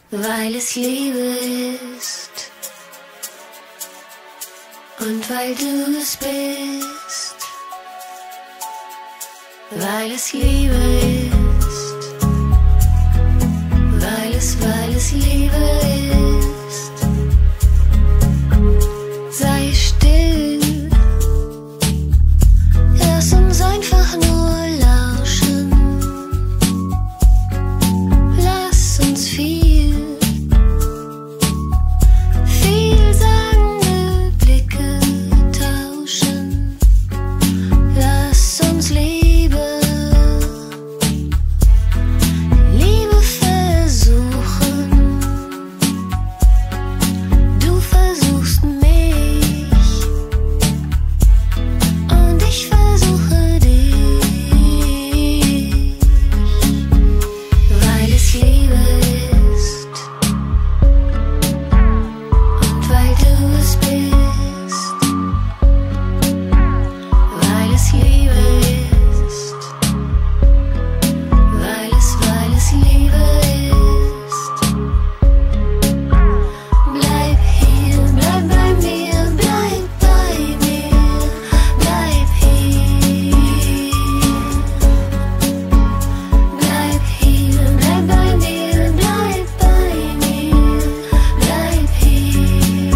weil es Liebe ist und weil du es bist, weil es Liebe ist, weil es Liebe ist. Sei still, lass uns einfach nur lauschen, lass uns vielsagende Blicke tauschen, lass uns Liebe versuchen. Du versuchst mich und ich versuche dich, weil es Liebe ist und weil du es bist, weil es Liebe ist, weil es Liebe ist. Bleib hier, bleib bei mir, bleib bei mir, bleib hier. Bleib hier, bleib bei mir, bleib bei mir, bleib hier.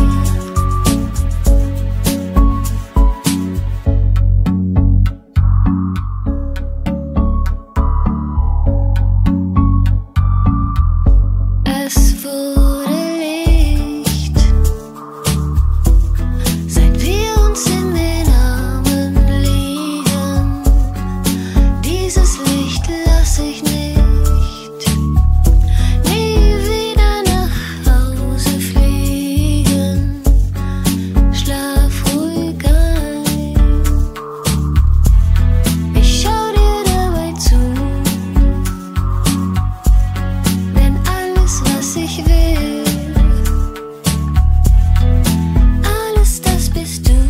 Es wurde Licht, seit wir uns in den Armen liegen. Dieses Licht lass ich nicht nie wieder nach Hause fliegen. Schlaf ruhig ein, ich schau dir dabei zu, denn alles, was ich will, alles das bist du,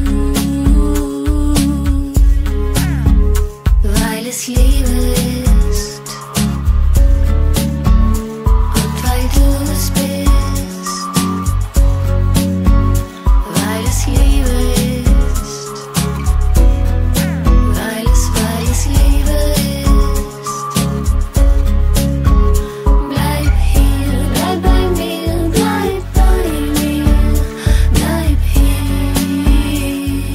weil es Liebe ist und weil du es bist, weil es Liebe ist, weil es Liebe ist. Bleib hier, bleib bei mir, bleib bei mir, bleib hier.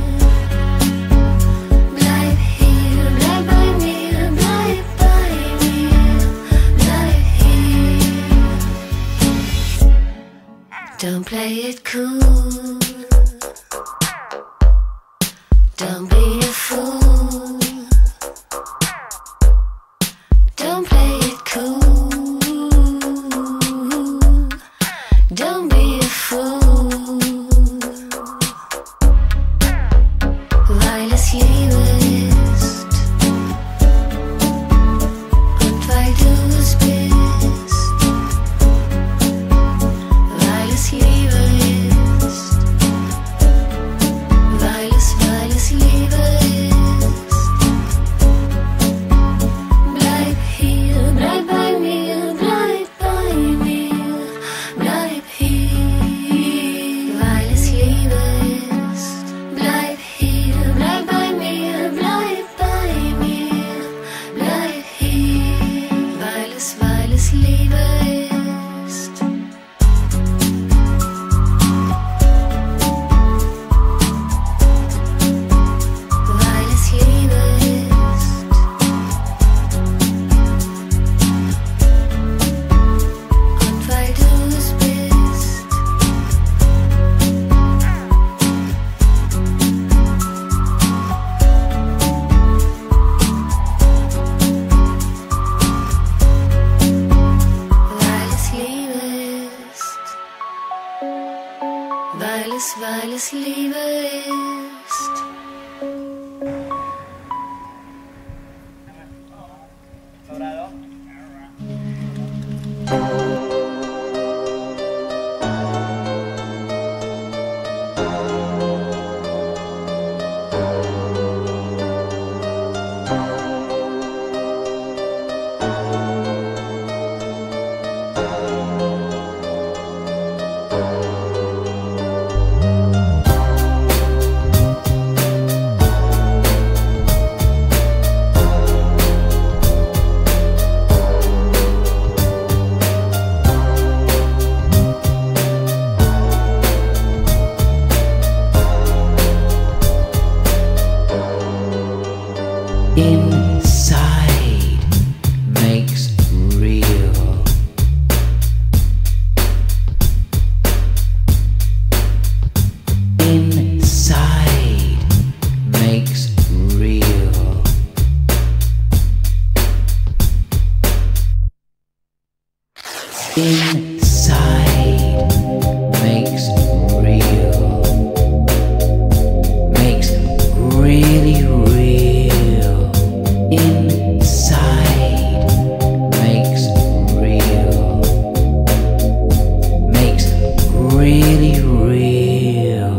Bleib hier, bleib bei mir, bleib bei mir, bleib hier. Don't play it cool, don't be a fool. Don't play it cool, don't be a fool, weil es Liebe ist und weil du es bist, weil es Liebe ist, weil es Liebe ist. Bleib hier, bleib bei mir, bleib bei mir, bleib hier, weil es Liebe ist. Bleib hier, bleib bei mir, bleib bei mir, bleib hier, weil es Liebe ist. Weil es Liebe ist und weil du es bist, weil es Liebe ist, weil es Liebe ist. inside makes real, makes really real. Inside makes real, makes really real.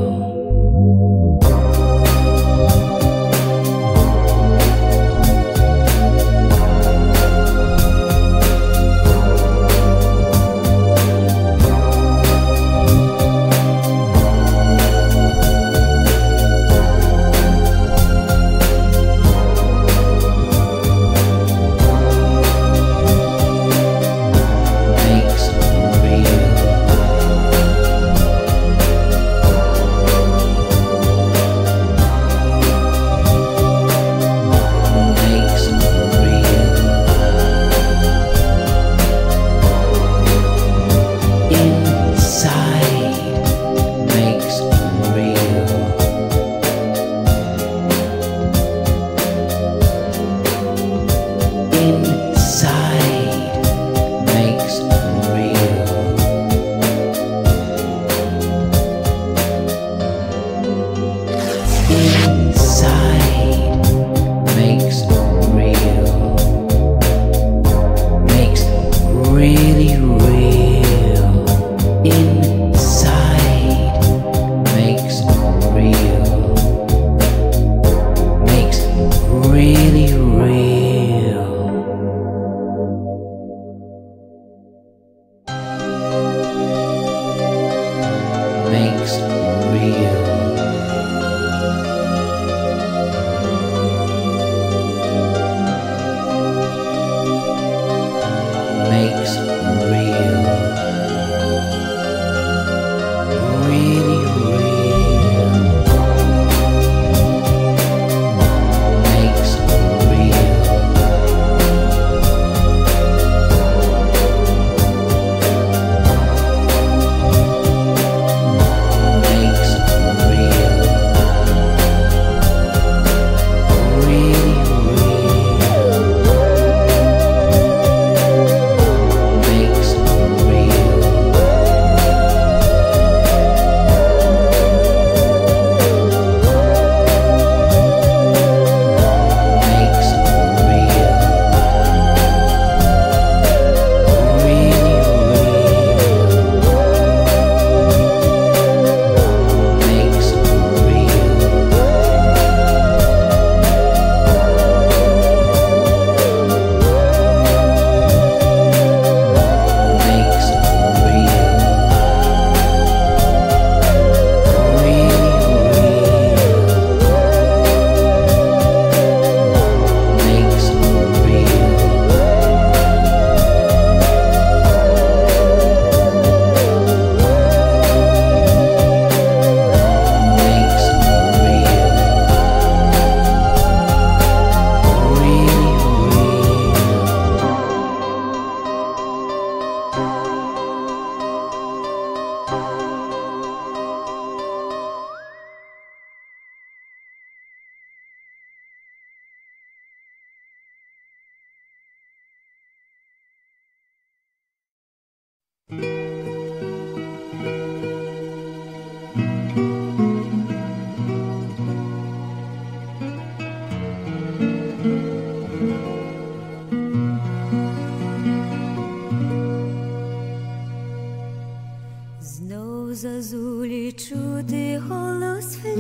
Знов зазулі чути голос в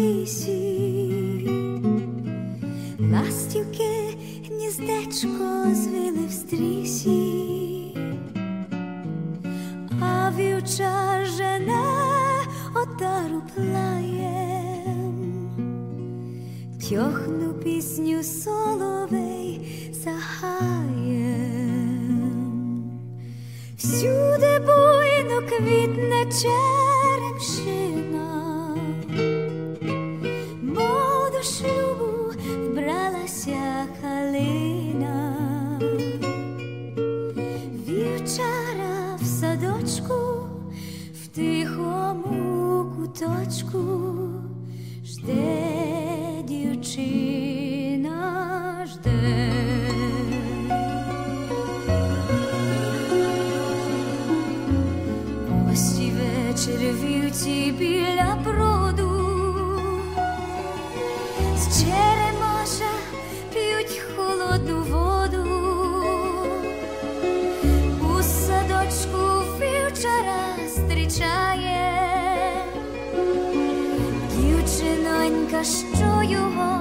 лісі, ластівки гніздечко звили в стрісі, а вівчар жене отару плаєм, тьохну пісню соловей за гаєм. Всюди буйно квітне черемшина, бо до шлюбу вбралася калина. Вівчара в садочку, в тихому куточку жде дівчина, жде. всі біля пруду, з черемоша п'ють холодну воду, у садочку вівчара зустрічає дівчинонька, що його